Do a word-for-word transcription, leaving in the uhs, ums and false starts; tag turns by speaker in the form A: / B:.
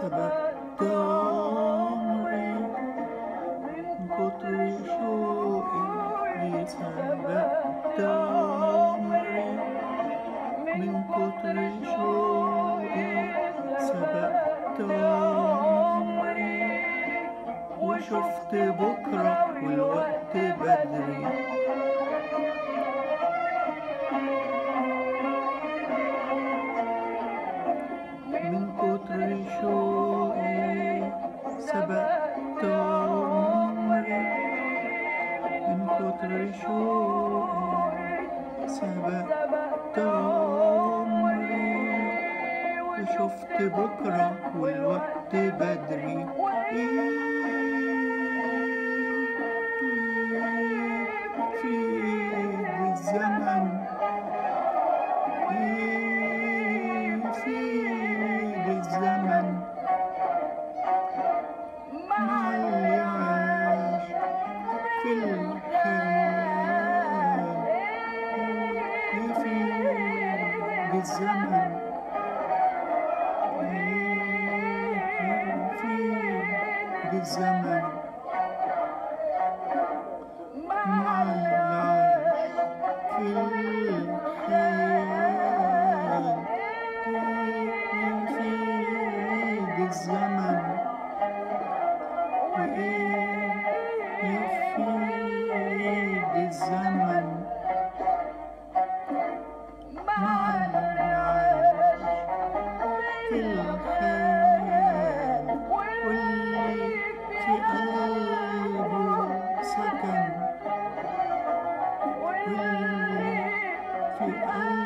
A: سبقت عمري من كتر شوقي سبقت عمري من كتر شوقي سبقت عمري وشفت بكرة والوقت بدري من كتر شوقي سبقت عمري من كتر شوقي سبقت عمري وشفت بكرة والوقت بدري في ايد الزمن في ايد الزمن مع اللي عاش في الخيال في ايد الزمن في ايد الزمن مع اللي عاش في الخيال في ايد الزمن وإيه يفيد الزمن مع اللي عاش في الخيال واللي في قلبه سكن واللي في قلبه